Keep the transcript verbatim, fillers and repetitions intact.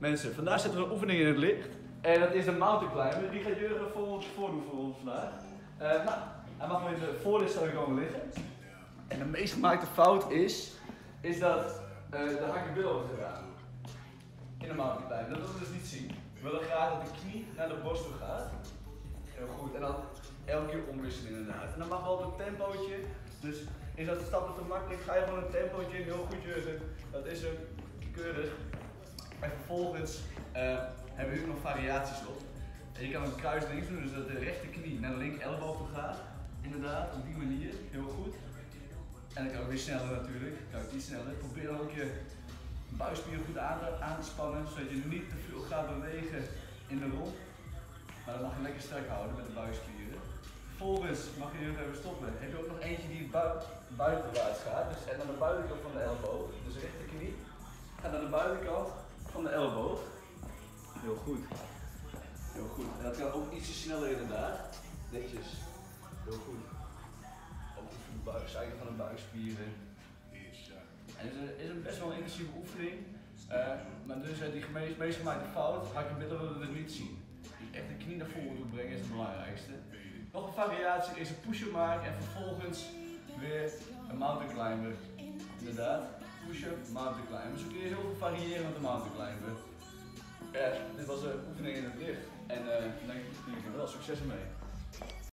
Mensen, vandaag zetten we een oefening in het licht. En dat is de mountain climber. Die gaat Jurgen voor ons voordoen voor ons vandaag. Uh, nou, hij mag maar in de voorinstelling komen liggen. En de meest gemaakte fout is, is dat uh, de hakkenbil wordt gedaan. In de mountain climber. Dat willen we dus niet zien. We willen graag dat de knie naar de borst toe gaat. Heel goed. En dan elke keer omwisselen inderdaad. En dan mag wel op een tempootje. Dus is dat stappen te makkelijk, ga je gewoon een tempootje in. Heel goed Jurgen. Dat is hem. Keurig. En vervolgens uh, hebben we ook nog variaties op. En je kan een kruis links doen, dus dat de rechterknie naar de linker elleboog toe gaat. Inderdaad, op die manier. Heel goed. En dan kan ik weer sneller natuurlijk. Dan kan ik iets sneller. Probeer dan ook je buikspieren goed aan te, aan te spannen, zodat je niet te veel gaat bewegen in de romp. Maar dan mag je lekker sterk houden met de buikspieren. Vervolgens mag je hier even stoppen. Heb je ook nog eentje die bui buitenwaarts gaat. Dus en aan de buitenkant van de elleboog. Dus rechterknie. En aan de buitenkant van de elleboog. Heel goed. Heel goed. En dat kan ook ietsje sneller inderdaad. Netjes. Heel goed. Ook de buikzijde van de buikspieren. En het is een, is een best wel een intensieve oefening. Uh, maar dus uh, die meest, meest gemaakte fout, hakkenbillen willen we dus niet zien. Dus echt de knie naar voren toe brengen is het belangrijkste. Nog een variatie is een push-up maken en vervolgens weer een mountain climber. Inderdaad, push-up, mountain climber. Zo kun je heel veel variëren met de mountain climber. Ja, dit was een oefening in het licht en uh, denk ik, denk ik wel succes ermee.